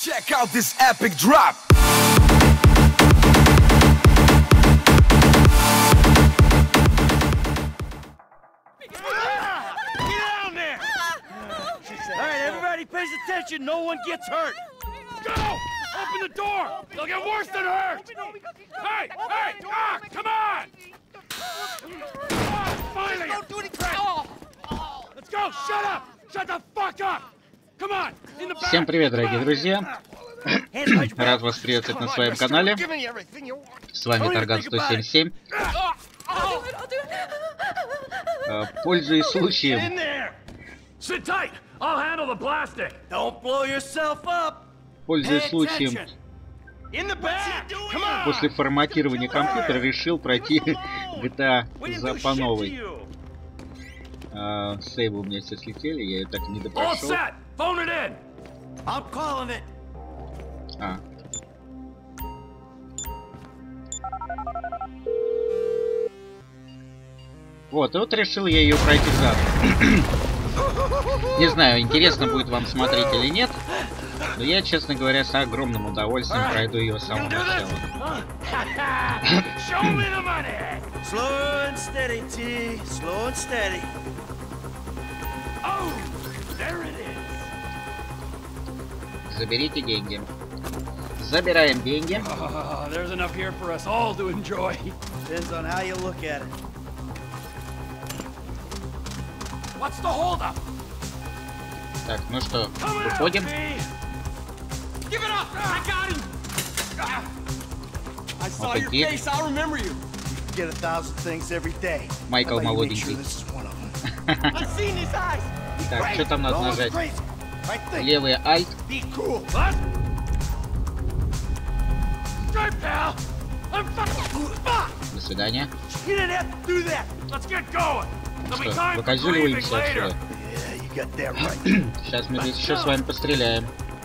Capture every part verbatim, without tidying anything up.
Check out this epic drop. Alright, everybody pays attention. No one gets hurt. Go! Open the door! They'll get worse than hurt! Hey! Hey! Ah! Come on! Oh, finally! Don't do any crap! Let's go! Shut up! Shut the fuck up! Come on! In the back! Всем привет, дорогие друзья! Рад вас приветствовать на своем канале. С вами Тарган сто семьдесят семь. Пользуясь случаем. Sit tight! I'll handle the blasting. Don't blow yourself up. Пользуясь случаем, In the back. Come on. после форматирования компьютера решил пройти джи ти эй по новой. А, сейвы у меня все слетели, я ее так и не All допрошел. set! Phone it in! I'm calling it. А. Вот, и вот решил я ее пройти заново. Не знаю, интересно будет вам смотреть или нет, но я, честно говоря, с огромным удовольствием пройду ее с самого начала. Show me the money! Slow and steady, T. Slow and steady. Oh, there it is. Заберите деньги. Забираем деньги. Oh, there's enough here for us all to enjoy. Depends on how you look at it. What's the holdup? Так, ну что, выходим. Give it up! I got him! I saw your Опаки. face. I'll remember you. Get a thousand things every day. Майкл молоденький. I've seen his eyes. Так, что там надо нажать? Левый альт. Be cool. What? Straight, pal! I'm fucking... Fuck! До свидания. You didn't have to do that. Let's get going! There'll be Что, time for grieving выкозюливаемся later! отсюда. Yeah, you got that right. Сейчас мы здесь еще с вами постреляем.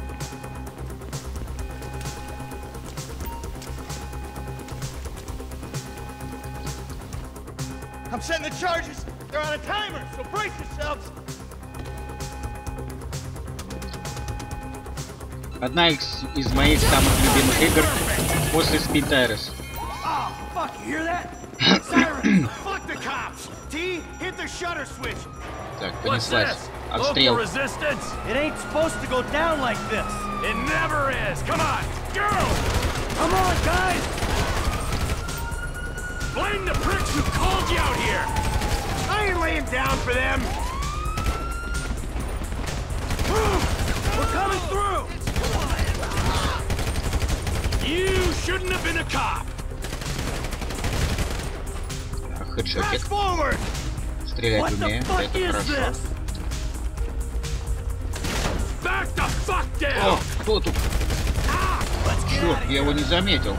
I'm setting the charges. They're on a timer, so brace yourselves. Одна из, из моих самых любимых игр после Speed Tires. Oh, fuck, you hear that? Siren! Fuck the cops! T, hit the shutter switch. Так, What's понеслась. this? Отстрел. Local resistance? It ain't supposed to go down like this. It never is! Come on! Go! Come on, guys! Blame the pricks who called you out here! I ain't laying down for them. We're coming through. You shouldn't have been a cop! Хедшотик. Fast forward. Стрелять What the умею. fuck Это is хорошо. this? Back the fuck О, down! кто тут? Let's get out Черт, of я here. его не заметил.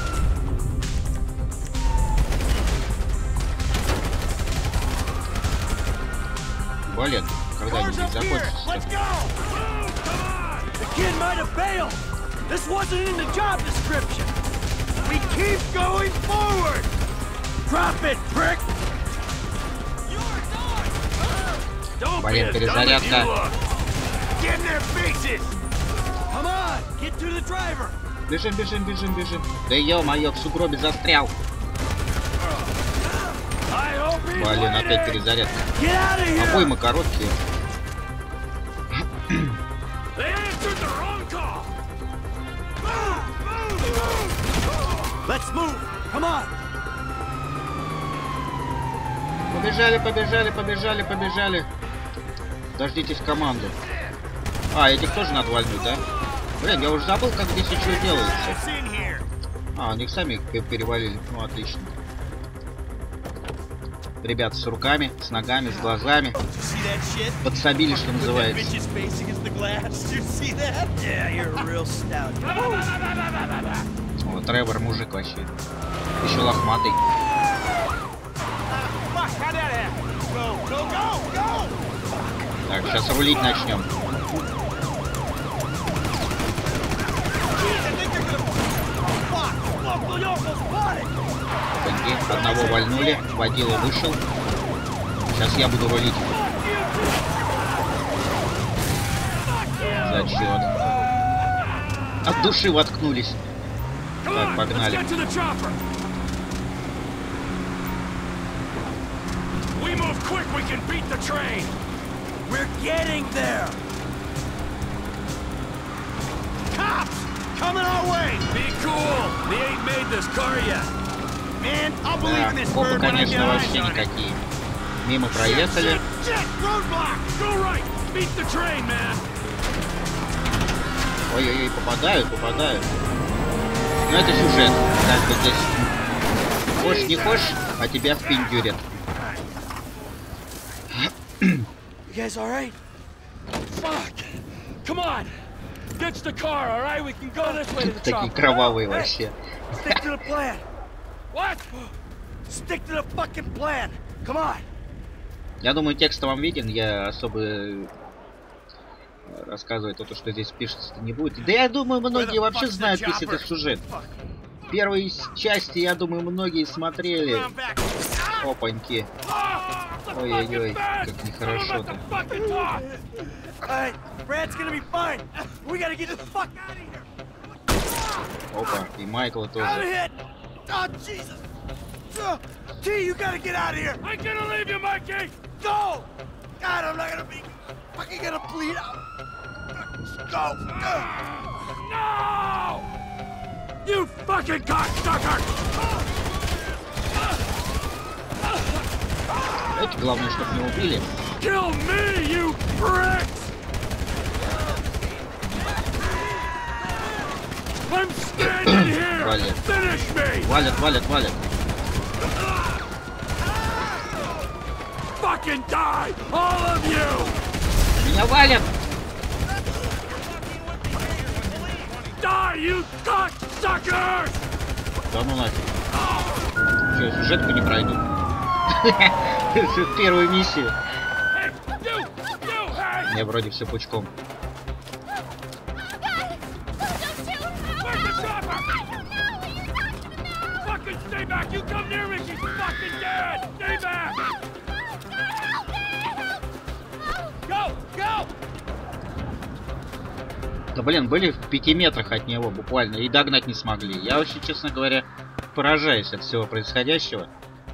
Блин, когда-нибудь Cars up here. закончится. Let's go. The kid might have bailed. This wasn't in the job description. We keep going forward. Drop it, prick. Don't be Блин, as dumb as you перезарядка. look! Get in their faces. Come on, get to the driver. Бежим, бежим, бежим, бежим. Да ё-моё, в сугробе застрял. I hope he's Блин, опять waiting. перезарядка. Get out of here. Обоймы короткие. They answered the wrong call! Let's move. Come on. Побежали, побежали, побежали, побежали. Дождитесь команду. А, этих тоже надо вальнуть, да? Блин, я уже забыл, как здесь еще делается. It's in here. А, они сами пе- перевалили. Ну, отлично. Ребята с руками, с ногами, с глазами. You see that shit? Подсобили, что That называется. bitch's face against the glass. You see that? Yeah, you're a real stout. О, Тревор мужик вообще. Еще лохматый. Fuck, how'd that happen? Go, go, go, go! Так, сейчас рулить начнем. Jeez, I think they're gonna... Fuck! Local yokel spotted! Погоди, одного вальнули, водила вышел. Сейчас я буду рулить. Зачет. от души воткнулись. Так, погнали. We move quick, we can beat the train. We're getting there. Cops coming our way. Be cool. They ain't made this car yet. Man, I'll believe Да, in this копы, bird when I get конечно, eyes вообще on it. никакие. Мимо проехали. Shit, shit, roadblock. Go right. Beat the train, man. Ой-ой-ой, попадают, попадают. Ну это сюжет. Как бы здесь. Хочешь не хочешь, а тебя впендюрят. You guys all right? Fuck. Come on. Ditch the car, all right? We can go this way to the Такие chopper. кровавые вообще. Stick to the plan. What? Stick to the fucking plan. Come on. Я думаю, текст вам виден, я особо рассказывать то, что здесь пишется, не будет. Да я думаю, многие вообще знают весь этот сюжет. Первые части, я думаю, многие смотрели. Опаньки. Ой-ой-ой, как нехорошо-то. Опа, и Майкла тоже. T, you gotta get out of here! I'm gonna leave you, Mikey! Go! God, I'm not gonna be fucking gonna bleed out. Go! No! You fucking cocksucker! Знаете, главное, чтобы не убили. Kill me, you pricks! I'm standing here! Валят. Finish me! Валят, валят, валят. Fucking die! All of you! Меня валят! Die, you cocksuckers! Да ну нафиг. Че, сюжетку не пройду? Первую миссию. Hey, you! You, hey! Мне вроде все пучком. Where's the chopper? Fucking stay back! You come near me, she's fucking dead! Stay back! Go! Go! Да блин, были в пяти метрах от него буквально и догнать не смогли. Я вообще, честно говоря, поражаюсь от всего происходящего.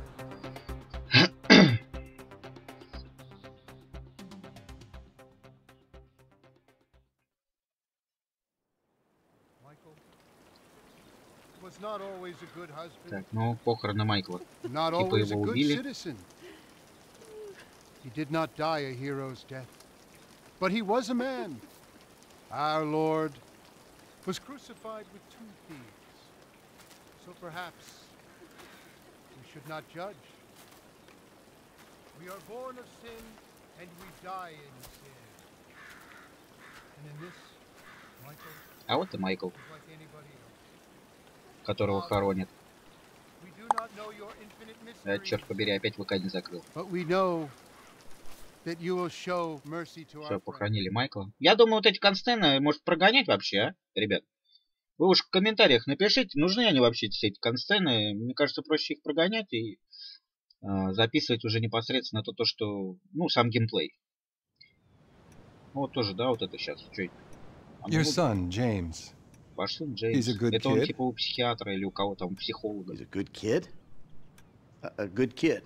Так, ну, похороны Майкла. Типа его убили. He did not die a hero's death, but he was a man. Our Lord was crucified with two thieves. So perhaps we should not judge. We are born of sin and we die in sin. And in this, Michael А вот и Майкл, is like anybody else. которого хоронят. We do not know your infinite А, mysteries, черт побери, опять ВК не закрыл. but we know that you will show mercy to Все, our friend. похоронили Майкла. Я думаю, вот эти констейны может прогонять вообще, а, ребят? Вы уж в комментариях напишите, нужны они вообще все эти констейны. Мне кажется, проще их прогонять и э, записывать уже непосредственно то, то, что, ну, сам геймплей. Ну, вот тоже, да, вот это сейчас. Что это? А ну, Your вот son, James. ваш сын Джеймс. He's a good Это он kid. типа у психиатра или у кого там, у психолога. He's a good kid? A, a good kid?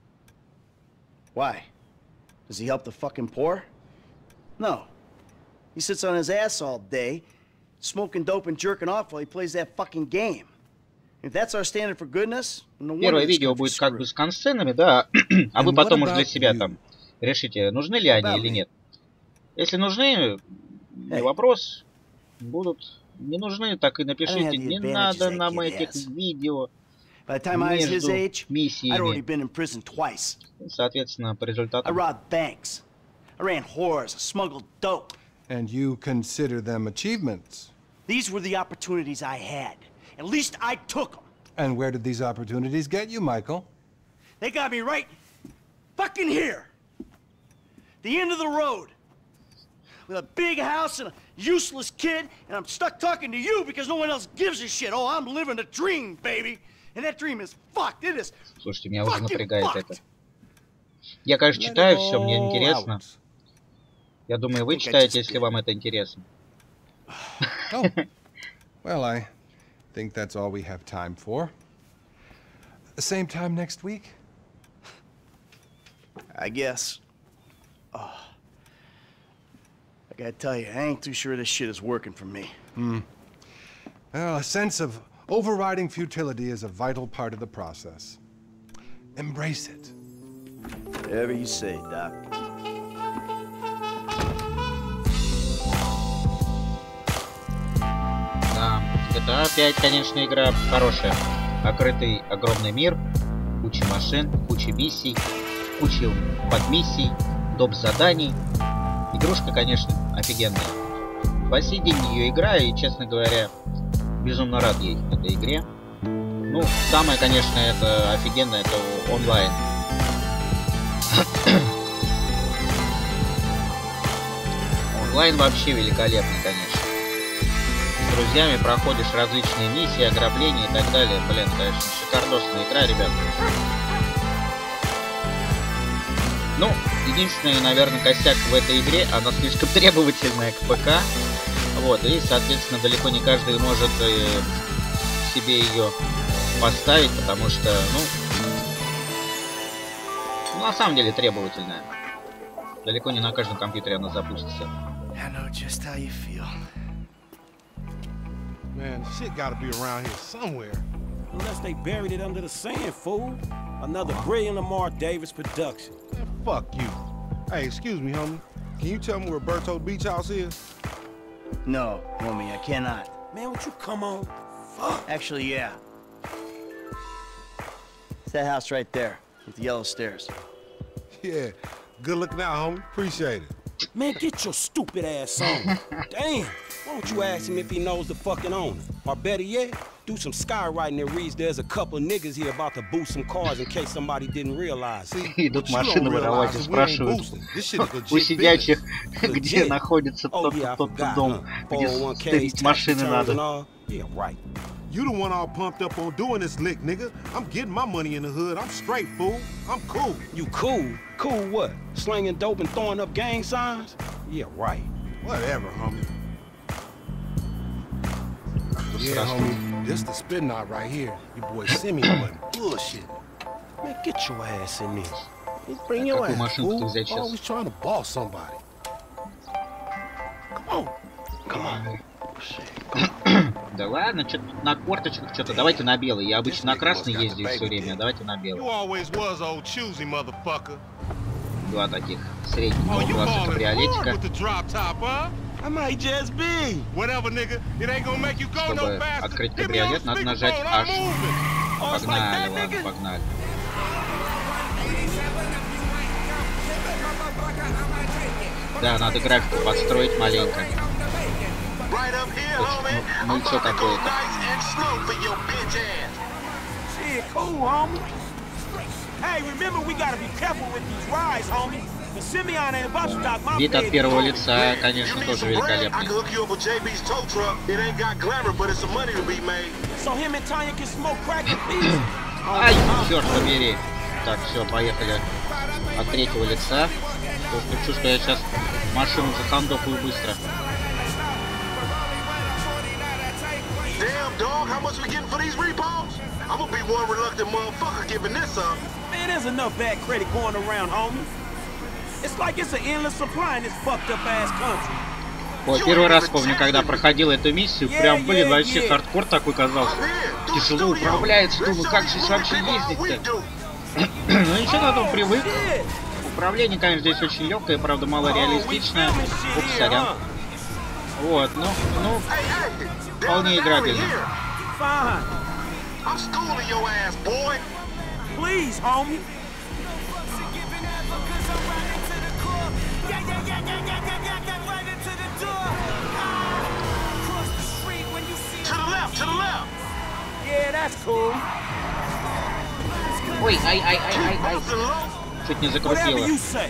Why? Does he help the fucking poor? No. He sits on his ass all day, smoking dope and jerking off while he plays that fucking game. If that's our standard for goodness, no wonder Первое this видео country's будет как бы screwed. с консценами, да, а вы And потом what уже для about себя you? там решите, нужны ли они About или me? нет. Если нужны, не Hey. вопрос, будут. Не нужны, так и have напишите, the не advantages надо that нам kid этих has. видео By the time I was his между age, I'd already миссиями. been in prison twice. Соответственно, по I результатам. robbed banks. I ran whores. I smuggled dope. And you consider them achievements. These were the opportunities I had. At least I took them. And where did these opportunities get you, Michael? They got me right fucking here. The end of the road. With a big house and a useless kid, and I'm stuck talking to you because no one else gives a shit. Oh, I'm living a dream, baby. And that dream is fucked. It is Слушайте, меня уже fucking напрягает это. fucked. Я, конечно, Let читаю it все, мне all интересно. out. Я думаю, вы Think I читаете, just если did. вам это интересно. Oh, Well, I think that's all we have time for. The same time next week? I guess. Oh. I gotta tell you, I ain't too sure this shit is working for me. Hmm. Well, a sense of overriding futility is a vital part of the process. Embrace it. Whatever you say, Doc. Да, джи ти эй пять, конечно, игра хорошая. Открытый огромный мир, куча машин, куча миссий, куча подмиссий, доп. Заданий. Игрушка, конечно, офигенная. По сей день ее играю и, честно говоря, безумно рад ей, этой игре. Ну, самое, конечно, это офигенно, это онлайн. Онлайн вообще великолепный, конечно. С друзьями проходишь различные миссии, ограбления и так далее. Блин, конечно, шикардосная игра, ребят. Ну, единственный, наверное, косяк в этой игре, она слишком требовательная к ПК. Вот, и, соответственно, далеко не каждый может э, себе ее поставить, потому что, ну, ну, на самом деле требовательная. Далеко не на каждом компьютере она запустится. Man, shit gotta be around here somewhere. Unless they buried it under the sand, fool. Another brilliant Lamar Davis production. Man, fuck you. Hey, excuse me, homie. Can you tell me where Berto Beach House is? No, homie, I cannot. Man, would you come on? Fuck. Actually, yeah. It's that house right there, with the yellow stairs. Yeah, good looking out, homie. Appreciate it. Man, get your stupid ass on. Damn. Why don't you ask him if he knows the fucking owner? Or better yet, do some skywriting that reads there's a couple niggas here about to boost some cars in case somebody didn't realize. Идут машины воровать и спрашивают у сидячих, где находится тот-то дом, где стоит машины надо. You the one all pumped up on doing this lick, nigga. I'm getting my money in the hood. I'm straight, fool. I'm cool. You cool? Cool what? Slinging dope and throwing up gang signs? Yeah, right. Whatever, homie. Yeah, homie. This the spin knot right here. Your boy Simeon wasn't bullshit. Man, get your ass in this. Bring your ass, fool. Always trying to boss somebody. Come on. Come on. Да ладно, что-то на корточках, что-то. Давайте на белый. Я обычно на красный ездил все время. Давайте на белый. Два таких среднего класса кабриолетика. Чтобы открыть кабриолет, надо нажать H. Погнали, ладно, погнали. Да, надо графику подстроить маленько. Ну что какое-то. Вид от первого лица, конечно, тоже великолепный. Ай, черт побери. Так, все, поехали от третьего лица. Хочу, что я сейчас машину захандокаю быстро. Damn, dog, how much we getting for these repos? I'm gonna be one reluctant motherfucker giving this up. Man, there's enough bad credit going around, homie. It's like it's an endless supply in this fucked up ass country. Ой, первый раз помню, когда проходил эту миссию, прям, блин, вообще хардкор такой казался. Тяжело управляется, думаю, как здесь вообще ездить-то? Ну ничего, на том привык. Управление, конечно, здесь очень легкое, правда, мало реалистичное. Упс, сорян. Вот, ну, ну, вполне играбельно. Ой, ай, ай, ай, ай, ай. Чуть не закрутило.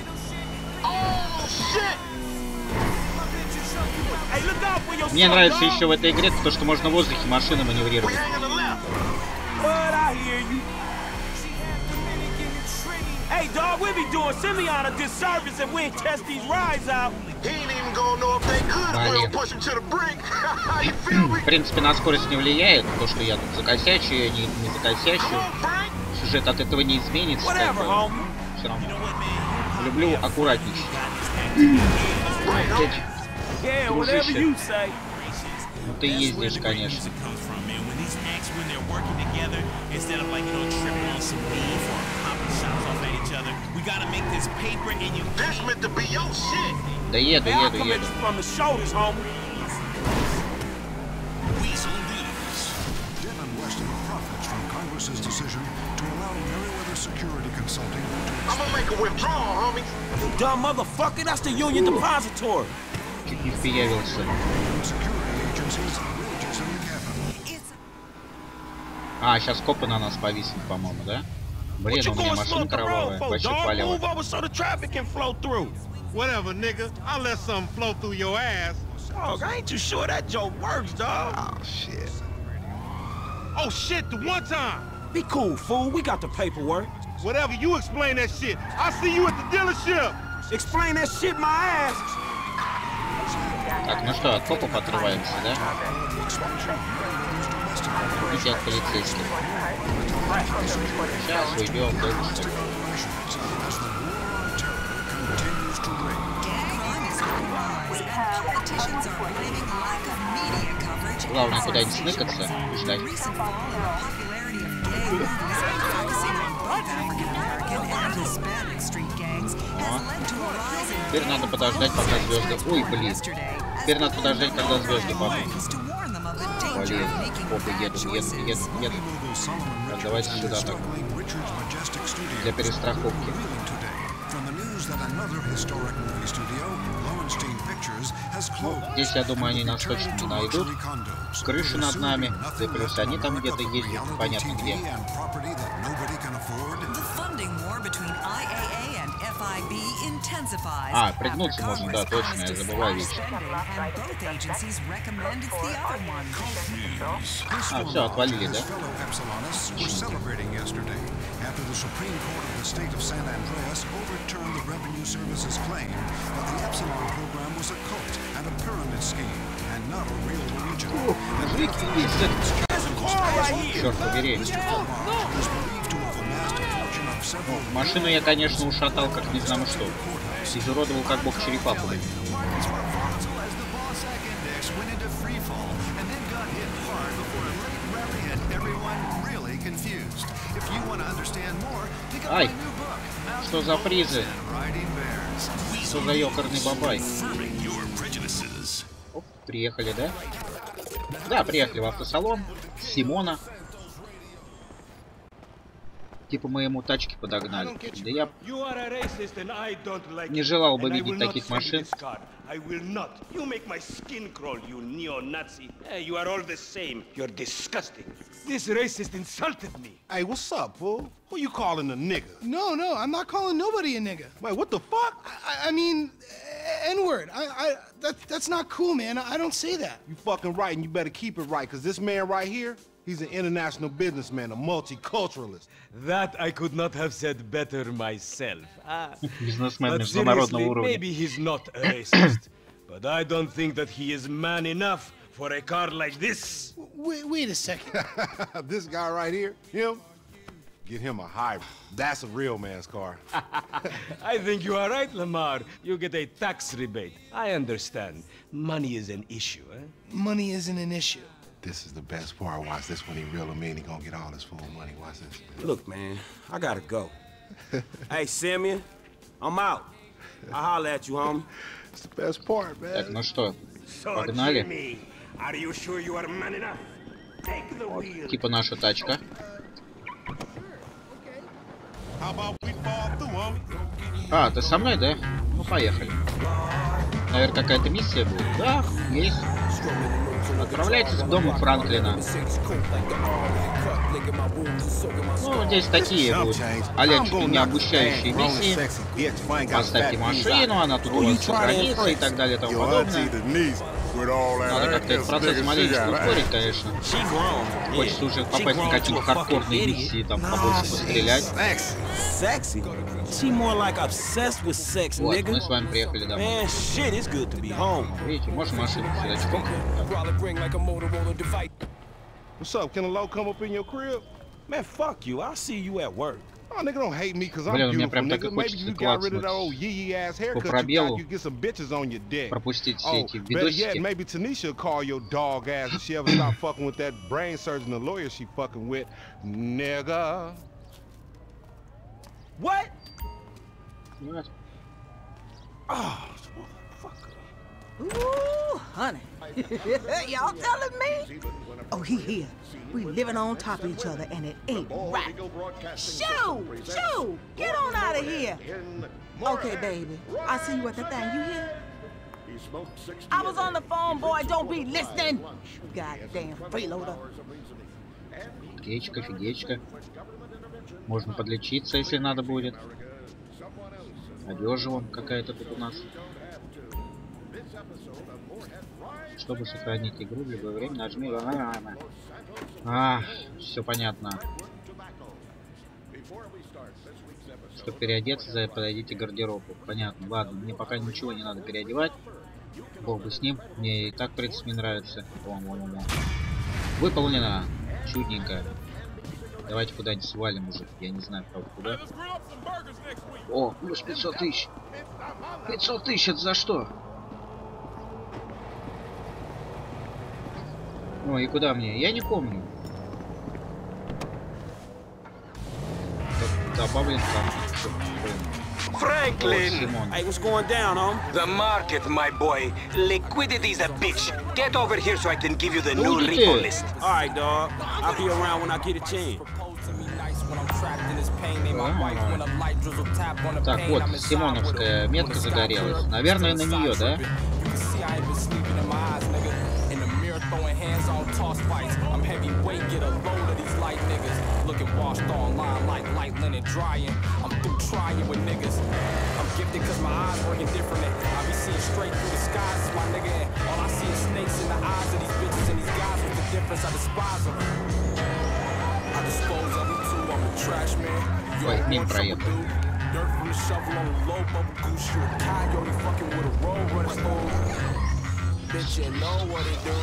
Мне нравится еще в этой игре то, что можно в воздухе машины маневрировать. Hey, dog, we be doing Simeon a disservice if we ain't test these rides out. He ain't even В принципе, на скорость не влияет, то, что я тут закосячу, не, не закосячу. Сюжет от этого не изменится, как бы. Все равно. Люблю аккуратничать. Дружище. Ну ты ездишь, конечно. Да еду, еду, еду. Чуть не впиявился. А, сейчас копы на нас повиснут, по-моему, да? Блин, у меня машина кровавая, вообще палево. Whatever, nigga. I'll let something flow through your ass. Dog, I ain't too sure that joke works, dog. Oh, shit. Oh, shit, the one time. Be cool, fool. We got the paperwork. Whatever, you explain that shit. I'll see you at the dealership. Explain that shit my ass. Так, ну что, от копов отрываемся, да? Идите от полицейских. Сейчас уйдем, дальше. Главное куда-нибудь сныкаться и ждать. О. Теперь надо подождать, пока звезды... Ой, блин. Теперь надо подождать, когда звезды падают. Блин, опа, едут, едут, едут, едут. Так, давайте сюда так. Для перестраховки. Ну, здесь, я думаю, они нас точно не найдут. Крыша над нами. Да и плюс они там где-то ездят, понятно где. А, пригнуться можно, да, точно, я забываю вещи. А, все, отвалили, да? Черт побери. Ну, машину я, конечно, ушатал, как не знаю что. Изуродовал, как бог черепаху. Ай! Что за призы? Что за ёкарный бабай? Оп, приехали, да? Да, приехали в автосалон. Симона. Типа мы ему тачки подогнали. Да я не желал бы видеть таких машин. Hey, what's up, fool? Who you calling a nigga? No, no, I'm not calling nobody a nigga. Wait, what the fuck? I, I mean, N-word. I, I, that, that's not cool, man. I don't say that. You fucking right, and you better keep it right, because this man right here, he's an international businessman, a multiculturalist. That I could not have said better myself. Ah, Бизнесмен but международного seriously, уровня. maybe he's not a racist, but I don't think that he is man enough for a car like this. Wait, wait a second. This guy right here, him, get him a hybrid. That's a real man's car. I think you are right, Lamar. You get a tax rebate. I understand. Money is an issue, eh? Money isn't an issue. This is the best part. Watch this when he reel him in. He gonna get all his full money. Watch this. Look, man, I gotta go. Hey, Simeon, I'm out. I'll holler at you, homie. It's the best part, man. Так, ну что, погнали. Вот, типа наша тачка. А, ты со мной, да? Ну, поехали. Наверное, какая-то миссия будет. Да, есть. Отправляйтесь к дому Франклина. Ну, здесь такие будут а-ля чуть ли не обучающие миссии. Поставьте машину, она тут у вас сохранится и так далее и тому подобное. Надо как-то этот процесс маленечко ускорить, конечно. Хочется уже попасть на какие-то хардкорные миссии, там побольше пострелять. Sexy? She more like obsessed with sex, вот, nigga. мы с вами приехали домой. Man, shit, it's good to be home. Видите, можно машину сюда чпок. What's up? Can a low come up in your crib? Man, fuck you. I'll see you at work. Oh, nigga, don't hate me because I'm Блин, у меня beautiful, прям так и nigga. Maybe хочется you got rid of клацнуть that old yee-yee ass haircut по пробелу, you got, you get some bitches on your dick. пропустить все Oh, эти better yet, видосики. maybe Tanisha will call your dog ass if she ever stop fucking with that brain surgeon, the lawyer she fucking with, nigga. What? Вот. Oh, Ooh, honey. Y'all telling me? Oh, he here. We living on top of each other, and it ain't right. Shoo! Shoo! Get on out of here. Okay, baby. I see you at the thing. You hear? I was on the phone, boy. Don't be listening. Goddamn freeloader. Фигечка, фигечка. Можно подлечиться, если надо будет. Одежа вон какая-то тут у нас. Чтобы сохранить игру в любое время, нажми. А, все понятно. Чтобы переодеться, подойдите к гардеробу. Понятно. Ладно, мне пока ничего не надо переодевать. Бог бы с ним. Мне и так, в принципе, нравится. Вон, вон, вон. Выполнено. Чудненько. Давайте куда-нибудь свалим уже. Я не знаю, правда, куда. О, плюс пятьсот тысяч. пятьсот тысяч, это за что? Ну и куда мне? Я не помню. Добавлен там. Franklin! Hey, what's going down, home? The market, my boy. Liquidity's a bitch. Get over here so I can give you the Ну, new идите. repo list. All right, dog. I'll be around when I get a chance. Так, вот, Симоновская метка загорелась. Наверное, на нее, да? Throwing hands on toss fights. I'm heavyweight, get a load of these light niggas. Looking washed online like light linen drying. I'm through trying with niggas. I'm gifted cause my eyes working different. I be seeing straight through the skies, my nigga. And all I see is snakes in the eyes of these bitches and these guys. What's the difference? I despise them. I dispose of them too. I'm a trash man. Ой, мимо проехал. Dirt from the shovel on the low bubble goose. You a coyote fucking with a roll running spoon. Bitch, you know what it do.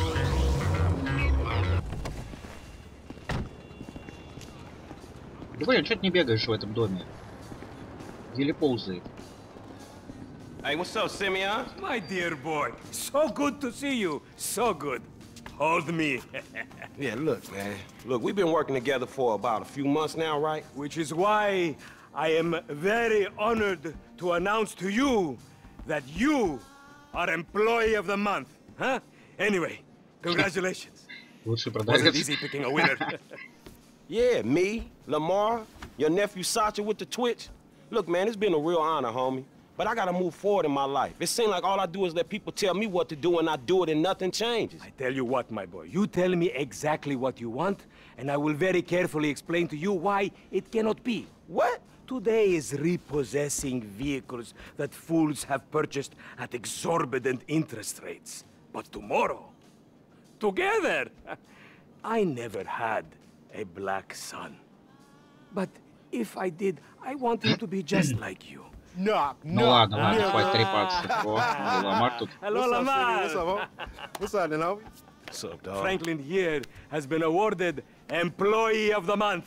Да блин, что ты не бегаешь в этом доме? Еле ползает. Hey, what's up, Simeon? My dear boy, so good to see you. So good. Hold me. Yeah, look, man. Look, we've been working together for about a few months now, right? Which is why I am very honored to announce to you that you are Employee of the Month. Huh? Anyway, congratulations. Лучший Wasn't продавец. easy picking a winner. Yeah, me, Lamar, your nephew Sacha with the Twitch. Look, man, it's been a real honor, homie. But I gotta move forward in my life. It seems like all I do is let people tell me what to do and I do it and nothing changes. I tell you what, my boy. You tell me exactly what you want, and I will very carefully explain to you why it cannot be. What? Today is repossessing vehicles that fools have purchased at exorbitant interest rates. But tomorrow, together, I never had a black son. But if I did, I want him to be just like you. Knock, Ну knock. ладно, ладно, хватит трепаться. О, Ламар тут. Hello, Lamar. What's up, homie? What's up, then, homie? What's up, dog? Franklin here has been awarded Employee of the Month.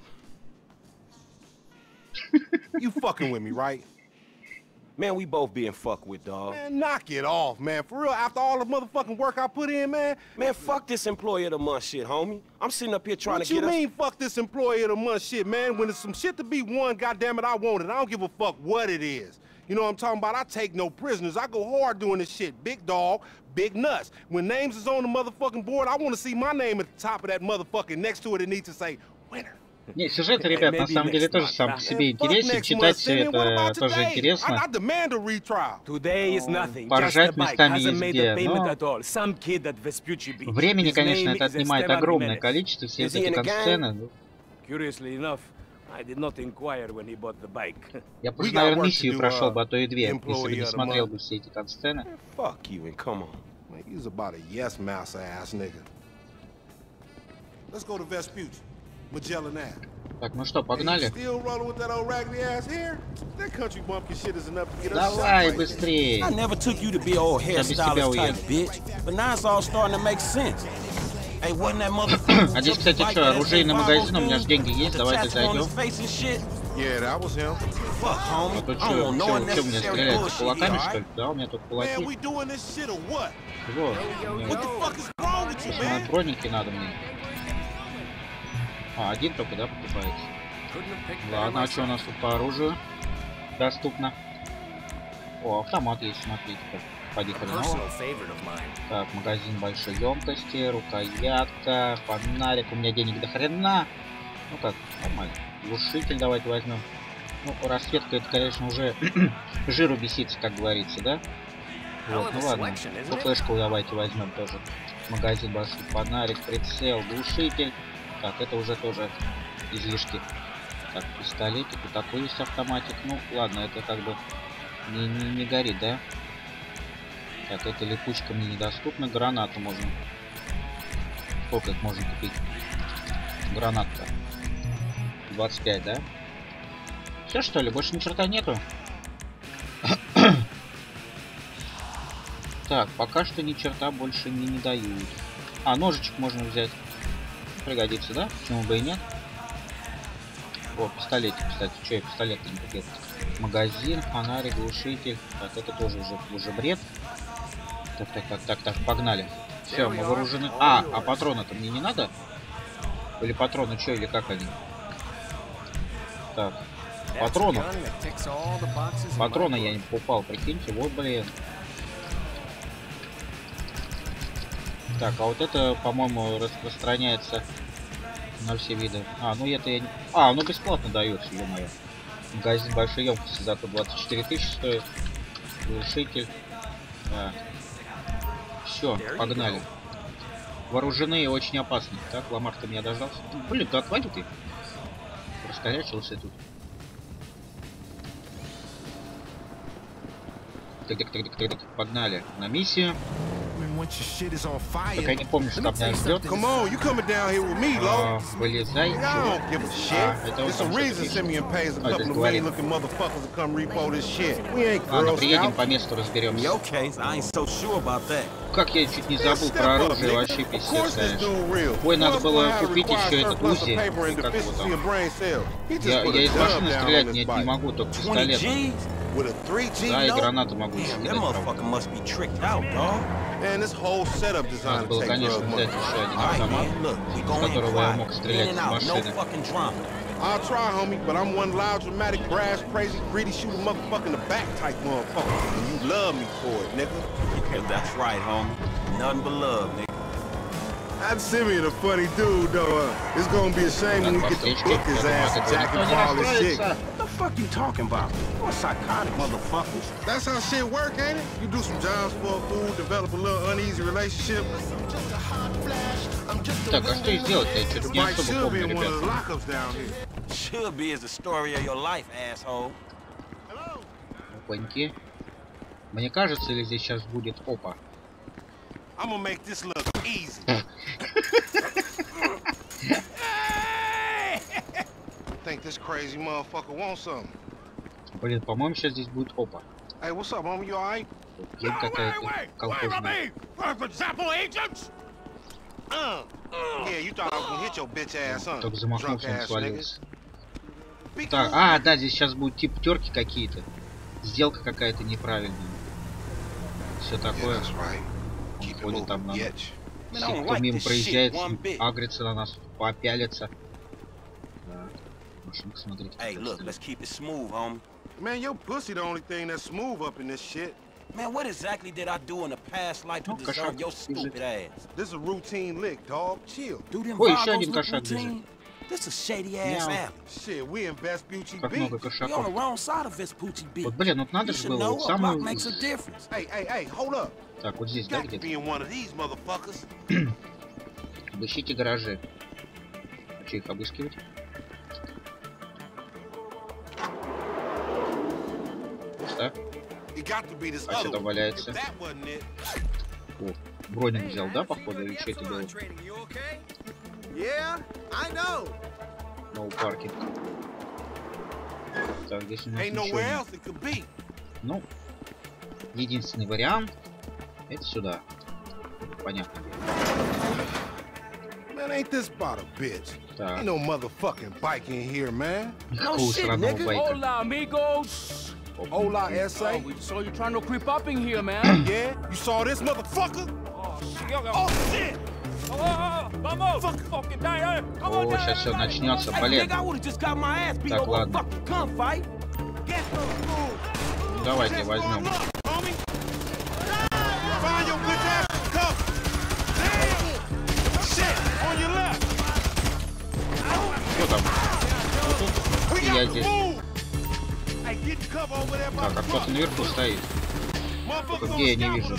You fucking with me, right? Man, we both being fucked with, dog. Man, knock it off, man. For real, after all the motherfucking work I put in, man. Man, fuck this Employee of the Month shit, homie. I'm sitting up here trying What to you get mean, us... fuck this Employee of the Month shit, man? When there's some shit to be won, goddammit, I want it. I don't give a fuck what it is. You know what I'm talking about? I take no prisoners. I go hard doing this shit. Big dog, big nuts. When names is on the motherfucking board, I want to see my name at the top of that motherfucking next to it. It needs to say, winner. Не, сюжет, ребят, на самом деле тоже сам по себе интересен. Читать все это тоже интересно. Поржать местами везде. Но времени, конечно, это отнимает огромное количество. Все эти катсцены. Я просто, наверное, миссию прошел бы, а то и две, если бы не смотрел бы все эти катсцены. Man, he's about a yes mouse ass nigga. Let's go to Vespucci, Magellan Ave. Так, ну что, погнали. Давай быстрее. I never took you to be old hairstylist type bitch, but now it's all starting to make sense. Hey, wasn't that motherfucker? А здесь, кстати, что, оружейный магазин, у меня же деньги есть, давайте зайдем. Yeah, that was him. Fuck, homie. А тут что, что, что мне стреляют? Кулаками, что ли? Да, у меня тут кулаки. Вот. Мне броники надо мне. А, один только, да, покупается? Ладно, а что у нас тут по оружию доступно? О, автомат есть, смотрите, как поехали. Так, магазин большой емкости, рукоятка, фонарик, у меня денег до хрена. Ну как, нормально. Глушитель давайте возьмем. Ну, расцветка это, конечно, уже жиру бесится, как говорится, да? Вот, ну ладно. Ну, флешку давайте возьмем тоже. Магазин большой, фонарик, прицел, глушитель. Так, это уже тоже излишки. Так, пистолетик, вот такой есть автоматик. Ну, ладно, это как бы не, не, не горит, да? Так, эта липучка мне недоступна. Гранату можно. Сколько их можно купить? Гранатка. двадцать пять, да? Все, что ли? Больше ни черта нету? Так, пока что ни черта больше мне не дают. А, ножичек можно взять. Пригодится, да? Почему бы и нет? О, пистолетик, кстати. Че я пистолет не купил? Магазин, фонарик, глушитель. Так, это тоже уже, уже бред. Так, так, так, так, так, погнали. Все, мы вооружены. А, а патроны-то мне не надо? Или патроны, что, или как они? Так, патронов. Патроны я не покупал, прикиньте, вот, блин. Так, а вот это, по-моему, распространяется на все виды. А, ну это я не... А, ну бесплатно дается, ё-моё. Магазин большой емкости, зато двадцать четыре тысячи стоит. Глушитель. Да. Все, погнали. Вооружены и очень опасны. Так, Ламар-то меня дождался. Блин, ты отвалил ты. Раскорячился тут. Так, так, так, так, так, погнали на миссию. Так я не помню, что там меня ждет. А, вылезай. А, это вот там что-то говорит. Ладно, приедем по месту, разберемся. Как я чуть не забыл про оружие, вообще пиздец, конечно. Ой, надо было купить еще этот УЗИ. Как его там? Я, я из машины стрелять не, не могу, только пистолетом. Да, и гранату могу еще кидать, правда. Надо было, конечно, взять еще один автомат, с которого я мог стрелять из машины. I'll try, homie, but I'm one loud, dramatic, brass, crazy, greedy, shoot a motherfucker in the back type motherfucker. And you love me for it, nigga. That's right, homie. Nothing but love, nigga. That Simeon a funny dude, though. Uh, it's gonna be a shame when we get to book his ass and jack him for all this shit. What the fuck you talking about? You're psychotic, motherfuckers. That's how shit work, ain't it? You do some jobs for a fool, develop a little uneasy relationship. Так, а что сделать-то? Я что-то не особо помню, ребята. Should be is the story of your life, asshole. Опаньки. Мне кажется, или здесь сейчас будет опа? I'm gonna make this look easy. Think this crazy motherfucker wants something. Блин, по-моему, сейчас здесь будет опа. Hey, what's up, homie? You alright? Гель какая-то колхозная. Только замахнулся, он свалился. Так, а, да, здесь сейчас будут типа терки какие-то. Сделка какая-то неправильная. Все такое. Он ходит там на... Все, кто мимо проезжает, агрится на нас, попялится. Да. Машинка, смотрите. Hey, look, let's keep it smooth, homie. Man, your pussy the only thing that's smooth up in this shit. Man, what exactly did I do in a past life to deserve your stupid ass? This is a routine lick, dog. Chill. Do them Ой, еще один кошак бежит. This is shady ass alley. Shit, we in Vespucci Как много кошаков. on the wrong side of Vespucci Beach. Вот, блин, вот надо же было вот самую... Hey, hey, hey, hold up. Так, вот здесь, да, где-то? Обыщите гаражи. А что их обыскивать? Пусто. А что там валяется? О, броник взял, да, походу, или что это было? No паркинг. Так, здесь у нас ничего нет. Ну, единственный вариант это сюда. Понятно. Man, ain't this about a bitch? Так. Ain't no motherfucking bike in here, man. Никакого сраного байка. Hola, amigos. Hola, S A. Oh, we saw you trying to creep up in here, man. Yeah? You saw this motherfucker? Oh, shit. Oh, shit! Oh, oh, vamos! Fuck, fucking die, come on, О, сейчас все начнется, блин. Так, ладно. Давайте возьмем. Кто там? Вот тут. И я здесь. Так, а кто-то наверху стоит. Только где я не вижу.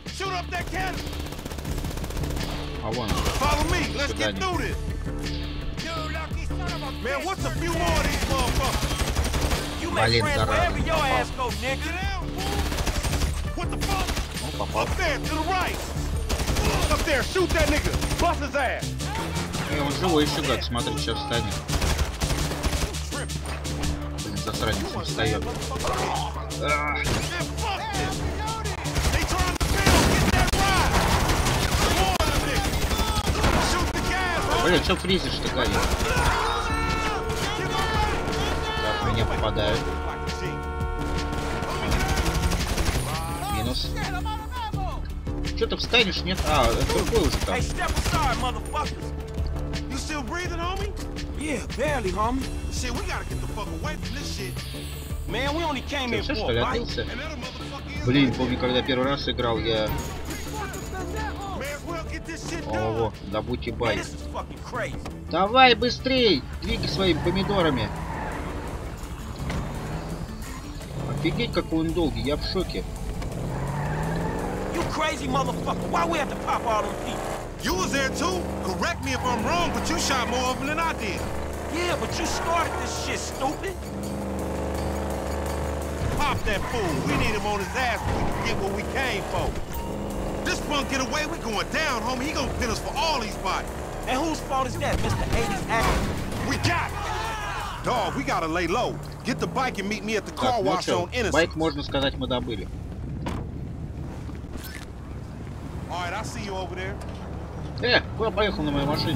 А вон. Сюда не. Блин, зараза. Попал. Ну, попал. И он живой еще, гад, смотри, сейчас встанет. Блин, засранец не встает. Блин, что фризишь-то, Гарри? Так, меня попадают. Минус. Что ты встанешь? Нет? А, это другой уже там. Все, что ли, отлился? Блин, помню, когда первый раз играл, я... Ого, добудьте бай. Давай быстрей! Двигай своими помидорами. Офигеть, какой он долгий, я в шоке. Crazy motherfucker, why we have to pop all them people? You was there too. Correct me if I'm wrong, but you shot more of them than I did. Yeah, but you started this shit, stupid. Pop that fool. We need him on his ass so we can get what we came for. This punk get away, we going down, homie. He gonna pin us for all these bodies. And whose fault is that, Mister eighties actor? We got it. Dog, we gotta lay low. Get the bike and meet me at the car Так, wash ну on Innocent. Байк, можно сказать, мы добыли. Alright, I see you over there. Э, куда поехал на моей машине?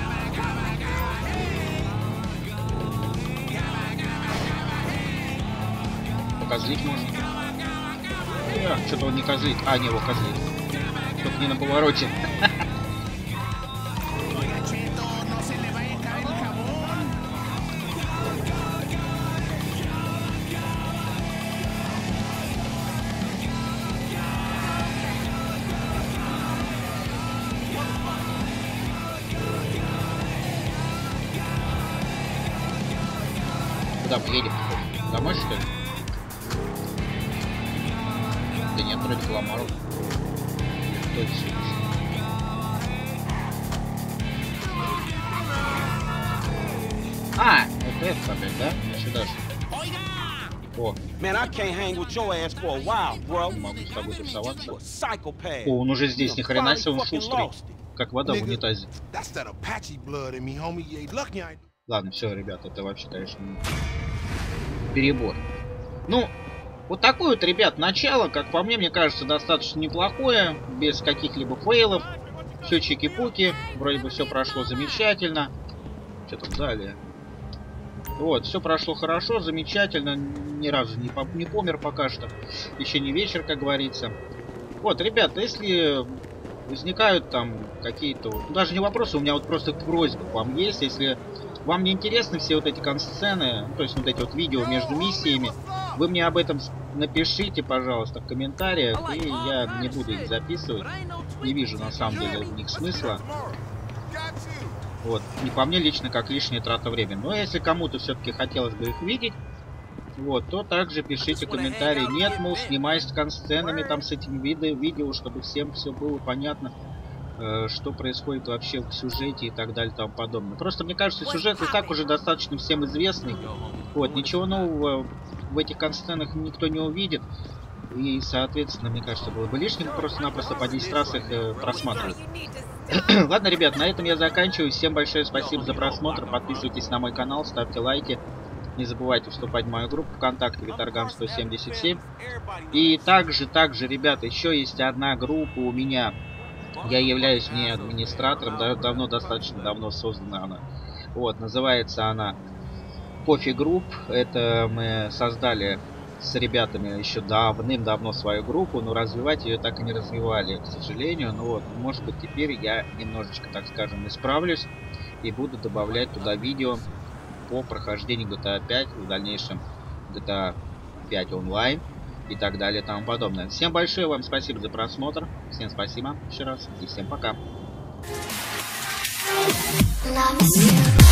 Покозлить можно. Э, что-то он не козлит. А, не, его козлит. Только не на повороте. Куда мы едем? Домой, что ли? Да нет, вроде к Ламару. Кто это сюда? А, это это опять, да? Сюда же. О. Man, I can't hang with your ass for a while, bro. Могу с тобой тусоваться. О, он уже здесь, ни хрена себе, он шустрый. Как вода в унитазе. Ладно, все, ребят, это вообще, конечно, перебор. Ну, вот такое вот, ребят, начало, как по мне, мне кажется, достаточно неплохое, без каких-либо фейлов. Все чики-пуки, вроде бы все прошло замечательно. Что там далее? Вот, все прошло хорошо, замечательно, ни разу не, не помер пока что. Еще не вечер, как говорится. Вот, ребята, если возникают там какие-то, ну, даже не вопросы, у меня вот просто просьба к вам есть, если вам не интересны все вот эти консцены, то есть вот эти вот видео между миссиями, вы мне об этом напишите, пожалуйста, в комментариях, и я не буду их записывать. Не вижу на самом деле в них смысла. Вот, не по мне лично, как лишняя трата времени. Но если кому-то все-таки хотелось бы их видеть, вот, то также пишите комментарии. Нет, мол, снимай с консценами, там с этим видео, видео, чтобы всем все было понятно, э, что происходит вообще в сюжете и так далее и тому подобное. Просто мне кажется, сюжет и так уже достаточно всем известный. Вот, ничего нового в этих консценах никто не увидит. И, соответственно, мне кажется, было бы лишним просто-напросто по десять раз их э, просматривать. Ладно, ребят, на этом я заканчиваю. Всем большое спасибо за просмотр. Подписывайтесь на мой канал, ставьте лайки. Не забывайте вступать в мою группу ВКонтакте Виторган сто семьдесят семь. И также, также, ребята, еще есть одна группа у меня. Я являюсь в ней администратором. Да, давно, достаточно давно создана она. Вот, называется она Кофе Групп. Это мы создали с ребятами еще давным-давно свою группу, но развивать ее так и не развивали, к сожалению. Ну вот, может быть, теперь я немножечко, так скажем, исправлюсь и буду добавлять туда видео по прохождению джи ти эй пять, в дальнейшем джи ти эй пять онлайн и так далее и тому подобное. Всем большое вам спасибо за просмотр, всем спасибо еще раз и всем пока. Love you.